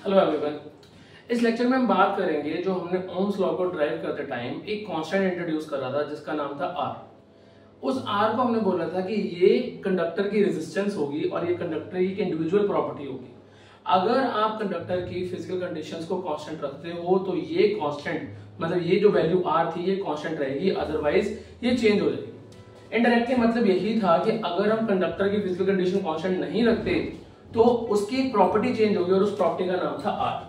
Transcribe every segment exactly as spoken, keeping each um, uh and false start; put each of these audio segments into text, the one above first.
Hello everyone. इस lecture में हम बात करेंगे जो हमने ओम्स लॉ को ड्राइव करते टाइम एक कांस्टेंट इंट्रोड्यूस करा था जिसका नाम था आर। उस आर को हमने बोला था कि ये कंडक्टर की रेजिस्टेंस होगी और ये कंडक्टर की इंडिविजुअल प्रॉपर्टी होगी। अगर आप कंडक्टर की फिजिकल कंडीशंस को कांस्टेंट रखते हो तो ये कांस्टेंट मतलब ये जो वैल्यू आर थी ये कांस्टेंट रहेगी, अदरवाइज ये चेंज हो जाएगी। इनडायरेक्टली मतलब यही था कि अगर हम कंडक्टर की फिजिकल कंडीशन कांस्टेंट नहीं रखते तो उसकी प्रॉपर्टी चेंज होगी और उस प्रॉपर्टी का नाम था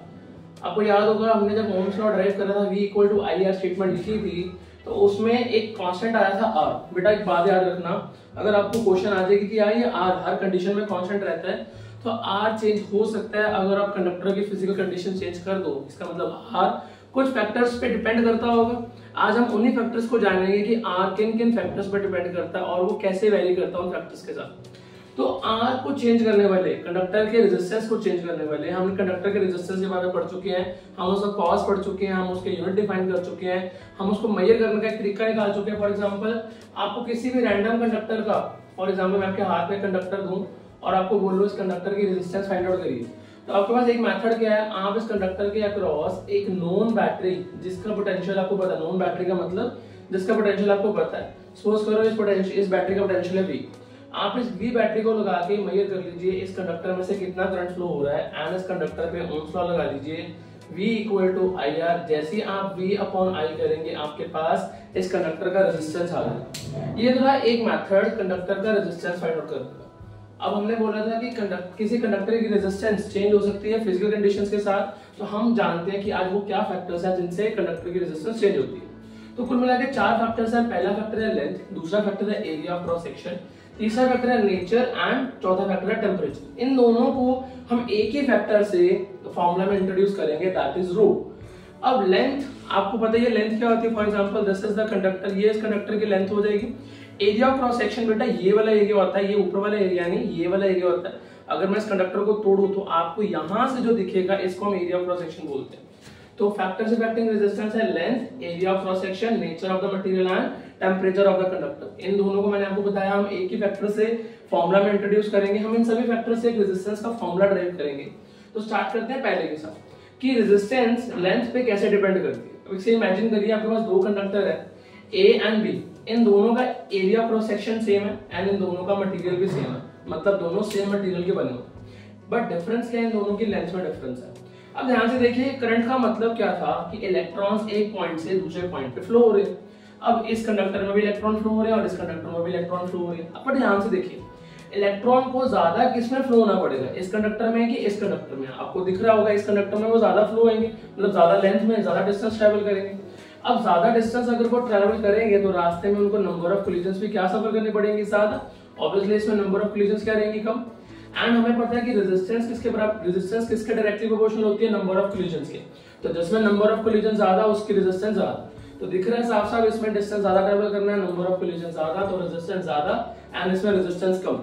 आर। आपको याद होगा हमने जब ओम्स लॉ ड्राइव करा था V equal to I R statement लिखी थी तो उसमें एक कांस्टेंट आया था आर। बेटा एक बात याद रखना, अगर आपको क्वेश्चन आ जाएगी कि यार ये आर हर कंडीशन में कांस्टेंट रहता है तो आर चेंज हो सकता है अगर आप कंडक्टर की फिजिकल कंडीशन चेंज कर दो। इसका मतलब आर कुछ फैक्टर्स पे डिपेंड करता होगा। आज हम उन्हीं फैक्टर्स को जानेंगे कि आर किन किन फैक्टर्स पे डिपेंड करता है और वो कैसे वैरी करता है उन फैक्टर्स के साथ। तो आर को चेंज करने वाले, कंडक्टर के रेजिस्टेंस को चेंज करने वाले, हमने कंडक्टर के रेजिस्टेंस के बारे में पढ़ चुके हैं, हम उसका कॉज पढ़ चुके हैं, हम उसके यूनिट डिफाइन कर चुके हैं, हम उसको मेजर करने का एक तरीका निकाल चुके हैं। फॉर एग्जांपल आपको किसी भी रैंडम कंडक्टर का, फॉर एग्जांपल मैं आपके हाथ में कंडक्टर दूं और आपको बोल लो इस कंडक्टर की रेजिस्टेंस फाइंड आउट करिए, तो आपके पास एक मेथड क्या है, आप इस कंडक्टर के अक्रॉस एक नोन बैटरी जिसका पोटेंशियल आपको पता है, नोन बैटरी का मतलब जिसका पोटेंशियल आपको पता है, सपोज करो इस पोटेंशियल इस बैटरी का पोटेंशियल है V, आप इस V बैटरी को लगा के मेजर कर लीजिए इस कंडक्टर में से कितना करंट फ्लो हो रहा है एंड इस कंडक्टर पे ओम्स लॉ लगा लीजिए V equal to I R. जैसे आप V अपॉन I करेंगे आपके पास इस कंडक्टर का रेजिस्टेंस आ जाएगा। ये था एक मेथड कंडक्टर का रेजिस्टेंस फाइंड आउट करने का। अब हमने बोला था कि कंडक्ट किसी कंडक्टर की रेजिस्टेंस चेंज हो सकती है फिजिकल कंडीशंस के साथ, तो हम जानते हैं कि आज वो क्या फैक्टर्स हैं जिनसे कंडक्टर की रेजिस्टेंस चेंज होती है। तो कुल मिलाकर चार फैक्टर्स हैं। पहला फैक्टर है लेंथ, दूसरा फैक्टर है एरिया ऑफ क्रॉस सेक्शन, तीसरा फैक्टर है नेचर एंड चौथा फैक्टर है टेम्परेचर। इन दोनों को हम एक ही फैक्टर से फॉर्मूला में इंट्रोड्यूस करेंगे, दैट इज रो। अब लेंथ आपको पता है लेंथ क्या होती है, for example this is the conductor, ये इस कंडक्टर की लेंथ हो जाएगी। एरिया ऑफ क्रॉस सेक्शन बेटा ये वाला एरिया होता है, ये ऊपर वाला एरिया नहीं, ये वाला एरिया होता है। अगर मैं इस कंडक्टर को तोड़ूं तो आपको यहां से जो दिखेगा इसको हम एरिया ऑफ क्रॉस सेक्शन बोलते हैं। तो फैक्टर्स अफेक्टिंग रेजिस्टेंस है length, area of cross section, nature of the material and temperature of the conductor. इन दोनों को मैंने आपको बताया हम एक ही फैक्टर से फॉर्मूला में इंट्रोड्यूस करेंगे। हम इन सभी फैक्टर से एक रेजिस्टेंस का फॉर्मूला ड्राइव करेंगे। तो स्टार्ट करते हैं पहले के साथ कि रेजिस्टेंस लेंथ पे कैसे डिपेंड करती है। अब इसे इमेजिन करिए आपके पास दो कंडक्टर है A एंड B, इन दोनों का area of cross section same है एंड इन दोनों का मटेरियल भी सेम है, मतलब दोनों सेम मटेरियल के बने हुए। बट डिफरेंस क्या है, इन दोनों की लेंथ में डिफरेंस है। अब ध्यान से देखिए करंट का मतलब क्या था कि इलेक्ट्रॉन्स एक पॉइंट से दूसरे पॉइंट पे फ्लो हो रहे हैं। अब इस कंडक्टर में भी इलेक्ट्रॉन फ्लो हो रहे हैं और इस कंडक्टर में भी इलेक्ट्रॉन फ्लो हो रहे हैं। अब ध्यान से देखिए इलेक्ट्रॉन को ज्यादा किसमें फ्लो होना पड़ेगा, इस कंडक्टर में कि इस कंडक्टर में। आपको दिख रहा होगा इस कंडक्टर में वो ज्यादा फ्लो होंगे, मतलब ज्यादा लेंथ में ज्यादा डिस्टेंस ट्रैवल करेंगे। अब ज्यादा डिस्टेंस अगर वो ट्रैवल करेंगे तो रास्ते में उनको नंबर ऑफ कोलिजन्स भी क्या सफर करनी पड़ेंगी, ज्यादा। ऑब्वियसली इसमें नंबर ऑफ कोलिजन्स क्या रहेंगी, कम। एंड हमें पता है कि रेजिस्टेंस किसके बराबर, रेजिस्टेंस किसके डायरेक्टली प्रोपोर्शनल होती है, नंबर ऑफ कोलिजन्स के। तो जिसमें नंबर ऑफ कोलिजन ज्यादा उसकी रेजिस्टेंस ज्यादा। तो दिख रहा है साफ साफ इसमें डिस्टेंस ज्यादा ट्रैवल करना है, नंबर ऑफ कोलिजन ज्यादा तो रेजिस्टेंस ज्यादा एंड इसमें रेजिस्टेंस कम।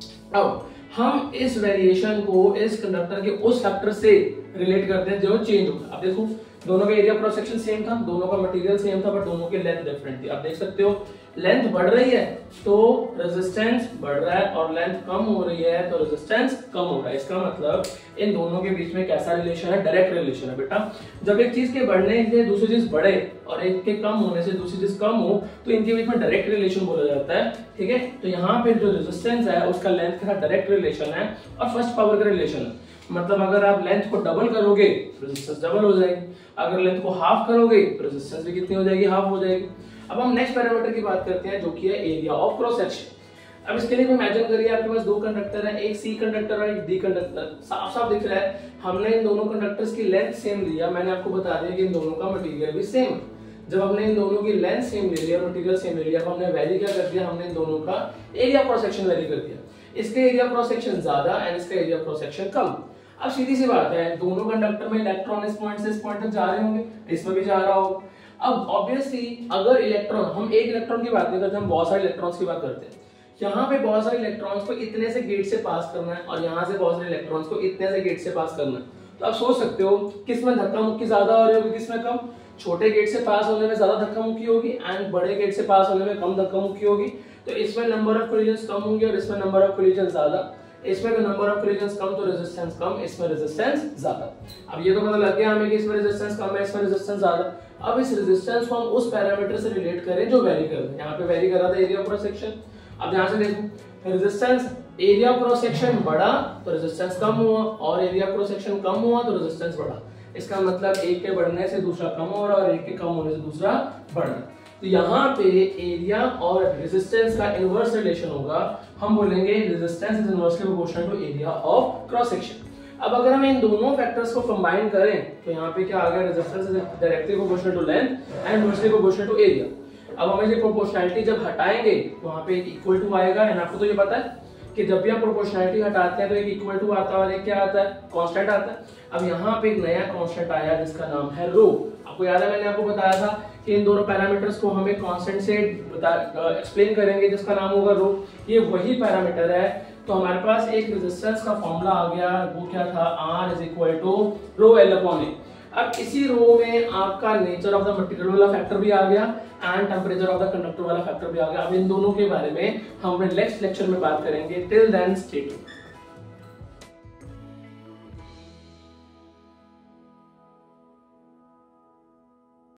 अब हम इस वेरिएशन को इस कंडक्टर के उस फैक्टर से रिलेट करते हैं जो चेंज होगा। अब देखो दोनों का एरिया क्रॉस सेक्शन सेम था, दोनों का मटेरियल सेम था, बट दोनों की लेंथ डिफरेंट थी। आप देख सकते हो लेंथ बढ़ रही है तो रेजिस्टेंस बढ़ रहा है और लेंथ कम हो रही है तो रेजिस्टेंस कम हो रहा है। इसका मतलब इन दोनों के बीच में कैसा रिलेशन है, डायरेक्ट रिलेशन है बेटा। जब एक चीज के बढ़ने से दूसरी चीज बढ़े और एक के कम होने से दूसरी चीज कम हो तो इनके बीच में डायरेक्ट रिलेशन बोला जाता है, ठीक है। तो यहाँ पे जो रेजिस्टेंस है उसका लेंथ के साथ डायरेक्ट रिलेशन है और फर्स्ट पावर का रिलेशन है। मतलब अगर आप लेंथ को डबल करोगे तो रेजिस्टेंस डबल हो जाएगी, अगर लेंथ को हाफ करोगे तो रेजिस्टेंस भी कितनी हो जाएगी, हाफ हो जाएगी। अब हम नेक्स्ट पैरामीटर की बात करते हैं जो कि है एरिया ऑफ क्रॉस सेक्शन। अब इसके लिए इमेजिन करिए आपके पास दो कंडक्टर है, एक सी कंडक्टर और एक डी कंडक्टर। साफ साफ दिख रहा है हमने इन दोनों कंडक्टर्स की लेंथ सेम लिया, मैंने आपको बता दिया कि इन दोनों का मटेरियल भी सेम। जब हमने इन दोनों की लेंथ सेम ले लिया, मटेरियल सेम ले लिया, अब हमने वैरी क्या कर दिया, हमने इन दोनों का एरिया क्रॉस सेक्शन वैरी कर दिया। इसका एरिया क्रॉस सेक्शन ज्यादा एंड इसका एरिया क्रॉस सेक्शन कम। अब सीधी सी बात है दोनों कंडक्टर में इलेक्ट्रॉन इस पॉइंट से इस पॉइंट तक जा रहे होंगे, इसमें भी जा रहा होगा। अब ऑब्वियसली अगर इलेक्ट्रॉन, हम एक इलेक्ट्रॉन की बात नहीं करते, हम बहुत सारे इलेक्ट्रॉन्स की बात करते हैं। यहाँ पे बहुत सारे इलेक्ट्रॉन्स को इतने से गेट से पास करना है और यहाँ से बहुत सारे इलेक्ट्रॉन्स को इतने से गेट से पास करना है। तो आप सोच सकते हो किसमें धक्का मुक्की ज्यादा हो रही होगी, किसमें कम। छोटे गेट से पास होने में ज्यादा धक्का मुक्की होगी एंड बड़े गेट से पास होने में कम धक्का मुक्की होगी। तो इसमें नंबर ऑफ कोलिजन्स कम होंगे और इसमें नंबर ऑफ कोलिजन्स ज्यादा। इसमें नंबर ऑफ कोलिजन्स कम तो रेजिस्टेंस कम, इसमें रेजिस्टेंस ज्यादा। अब ये तो पता लग गया हमें कि इसमें रेजिस्टेंस कम है, इसमें रेजिस्टेंस ज्यादा। अब इस रेजिस्टेंस को हम उस पैरामीटर से रिलेट करें जो वेरी कर रहा है। यहाँ पे वेरी कर रहा था एरिया क्रॉस सेक्शन। अब ध्यान से देखो, रेजिस्टेंस एरिया क्रॉस सेक्शन बढ़ा तो रेजिस्टेंस कम हुआ, और एरिया क्रॉस सेक्शन कम हुआ तो रेजिस्टेंस बढ़ा। इसका मतलब एक के बढ़ने से दूसरा कम हो रहा है और एक के कम होने से दूसरा बढ़ रहा है। तो यहाँ पे एरिया और रेजिस्टेंस का इनवर्स रिलेशन होगा। हम बोलेंगे resistance is inversely proportional to area of cross section. अब अगर हम इन दोनों फैक्टर्स को कंबाइन करें तो यहाँ पे क्या आ गया, resistance is directly proportional to length and inversely proportional to area. अब हमें ये प्रोपोर्शनैलिटी जब हटाएंगे तो वहां पे एक इक्वल टू आएगा। एंड आपको तो ये पता है कि जब भी हम प्रोपोर्शनैलिटी हटाते हैं तो एक इक्वल टू आता है और एक क्या आता है, कांस्टेंट आता है। अब यहाँ पे एक नया कांस्टेंट आया जिसका नाम है रो। आपको याद है मैंने आपको बताया था कि इन दोनों पैरामीटर्स को हमें कांस्टेंट से एक्सप्लेन करेंगे जिसका नाम होगा रो। ये वही पैरामीटर है। तो हमारे पास एक रेजिस्टेंस का फॉर्मूला आ गया, वो क्या था, R is equal to rho L upon A. अब इसी रो में आपका नेचर ऑफ द मटेरियल वाला फैक्टर भी आ गया and temperature of the conductor वाला फैक्टर भी आ गया। अब इन दोनों के बारे में हम नेक्स्ट लेक्चर में बात करेंगे। Till then stay tuned.